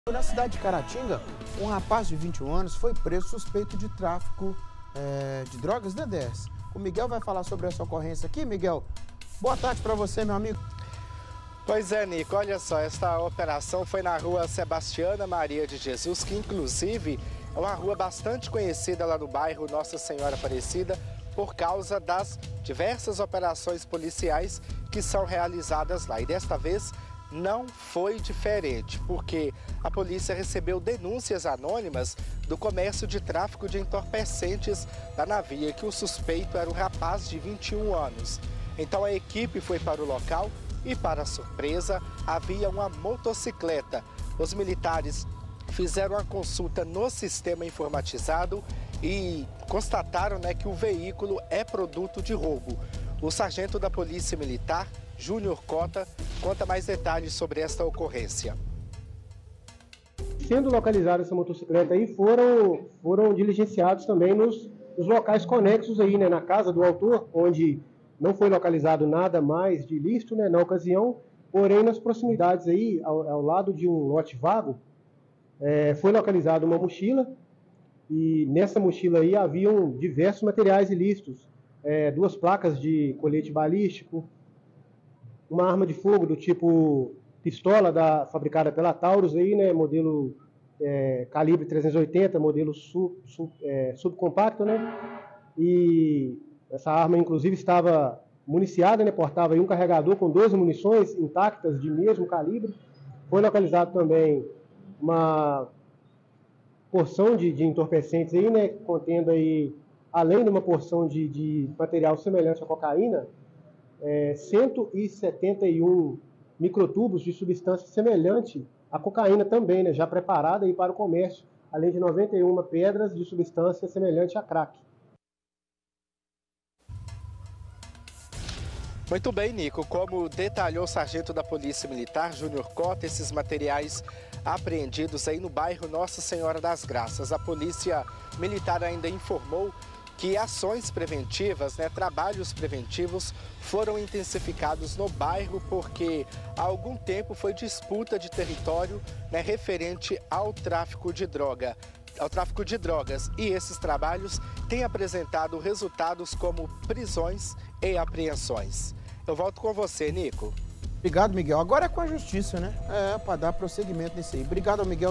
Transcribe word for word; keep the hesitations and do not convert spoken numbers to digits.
Na cidade de Caratinga, um rapaz de vinte e um anos foi preso suspeito de tráfico é, de drogas, né, Décio? O Miguel vai falar sobre essa ocorrência aqui. Miguel, boa tarde para você, meu amigo. Pois é, Nico, olha só, esta operação foi na rua Sebastiana Maria de Jesus, que inclusive é uma rua bastante conhecida lá no bairro Nossa Senhora Aparecida, por causa das diversas operações policiais que são realizadas lá. E desta vez não foi diferente, porque a polícia recebeu denúncias anônimas do comércio de tráfico de entorpecentes da Navia, que o suspeito era um rapaz de vinte e um anos. Então a equipe foi para o local e, para surpresa, havia uma motocicleta. Os militares fizeram a consulta no sistema informatizado e constataram, né, que o veículo é produto de roubo. O sargento da Polícia Militar, Júnior Cota, conta mais detalhes sobre esta ocorrência. Sendo localizada essa motocicleta aí, foram, foram diligenciados também nos, nos locais conexos aí, né, na casa do autor, onde não foi localizado nada mais de ilícito, né, na ocasião, porém nas proximidades aí, ao, ao lado de um lote vago, é, foi localizada uma mochila, e nessa mochila aí haviam diversos materiais ilícitos, é, duas placas de colete balístico, uma arma de fogo do tipo pistola da, fabricada pela Taurus, aí, né, modelo é, calibre trezentos e oitenta, modelo sub, sub, é, subcompacto, né, e essa arma inclusive estava municiada, né, portava aí um carregador com doze munições intactas de mesmo calibre. Foi localizado também uma porção de, de entorpecentes aí, né, contendo aí, além de uma porção de, de material semelhante à cocaína, É, cento e setenta e um microtubos de substância semelhante à cocaína também, né, já preparada aí para o comércio, além de noventa e uma pedras de substância semelhante a crack. Muito bem, Nico. Como detalhou o sargento da Polícia Militar, Júnior Cota, esses materiais apreendidos aí no bairro Nossa Senhora das Graças. A Polícia Militar ainda informou que ações preventivas, né, trabalhos preventivos foram intensificados no bairro porque há algum tempo foi disputa de território, né, referente ao tráfico de droga, ao tráfico de drogas. E esses trabalhos têm apresentado resultados como prisões e apreensões. Eu volto com você, Nico. Obrigado, Miguel. Agora é com a justiça, né? É, para dar prosseguimento nisso aí. Obrigado, Miguel.